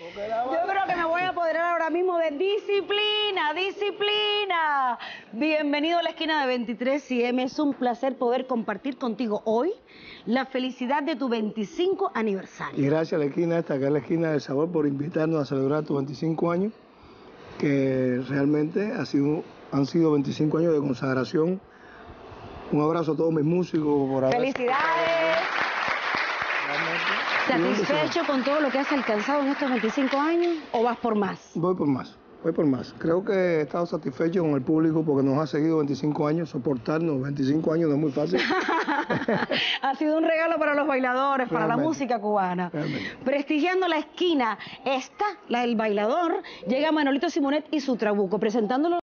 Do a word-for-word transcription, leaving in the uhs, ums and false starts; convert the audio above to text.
Yo creo que me voy a apoderar ahora mismo de disciplina, disciplina. Bienvenido a la esquina de veintitrés y eme. Es un placer poder compartir contigo hoy la felicidad de tu veinticinco aniversario. Y gracias a la esquina esta, que es la esquina del sabor, por invitarnos a celebrar tus veinticinco años, que realmente ha sido, han sido veinticinco años de consagración. Un abrazo a todos mis músicos. Por ¡Felicidades! ¿Satisfecho con todo lo que has alcanzado en estos veinticinco años o vas por más? Voy por más, voy por más. Creo que he estado satisfecho con el público porque nos ha seguido veinticinco años. Soportarnos veinticinco años no es muy fácil. Ha sido un regalo para los bailadores, para Realmente. la música cubana. Realmente. Prestigiando la esquina esta, la del bailador, llega Manolito Simonet y su trabuco, presentándolo